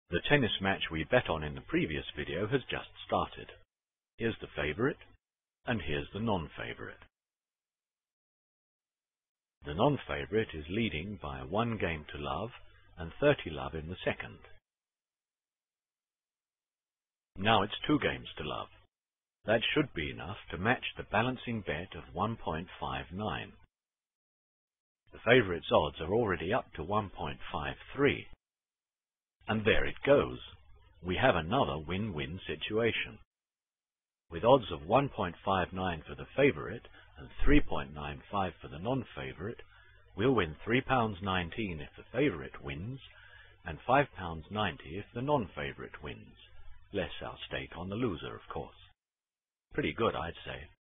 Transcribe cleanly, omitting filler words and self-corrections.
The tennis match we bet on in the previous video has just started. Here's the favourite, and here's the non-favourite. The non-favourite is leading by 1 game to love and 30 love in the second. Now it's 2 games to love. That should be enough to match the balancing bet of 1.59. The favourite's odds are already up to 1.53. And there it goes. We have another win-win situation. With odds of 1.59 for the favourite and 3.95 for the non-favourite, we'll win £3.19 if the favourite wins, and £5.90 if the non-favourite wins. Less our stake on the loser, of course. Pretty good, I'd say.